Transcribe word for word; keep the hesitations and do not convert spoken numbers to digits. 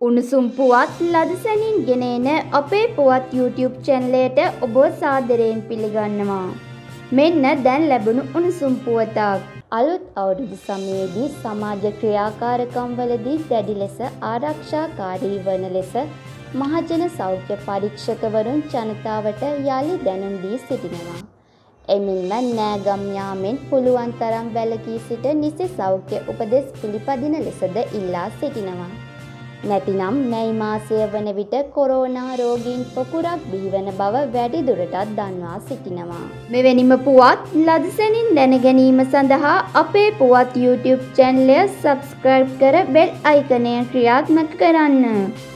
උණුසුම් පුවත් ලදසැනින් ගෙන එන අපේ පුවත් YouTube චැනලයට ඔබ සාදරයෙන් පිළිගන්නවා. මෙන්න දැන් ලැබුණු උණුසුම් පුවතක්. අලුත් අවුරුදු සමයේදී සමාජ ක්‍රියාකාරකම්වලදී දැඩි ලෙස ආරක්ෂාකාරී වන ලෙස මහජන සෞඛ්‍ය පරීක්ෂකවරුන් ජනතාවට යලි දැනුම් දී සිටිනවා. එමෙන්ම නෑගම් යාමෙන් පුළුවන් තරම් වැළකී සිට නිසි සෞඛ්‍ය උපදෙස් පිළිපදින ලෙසද ඉල්ලා සිටිනවා. නැතිනම් මැයි මාසය වන විට කොරෝනා රෝගීන් පොකුරක් බිහිවන බව වැඩි දුරටත් දන්වා සිටිනවා. මෙවැනිම පුවත් ලදසැනින් දැන ගැනීම සඳහා අපේ පුවත් YouTube චැනලය සබ්ස්ක්‍රයිබ් කර බෙල් අයිකනය ක්‍රියාත්මක කරන්න.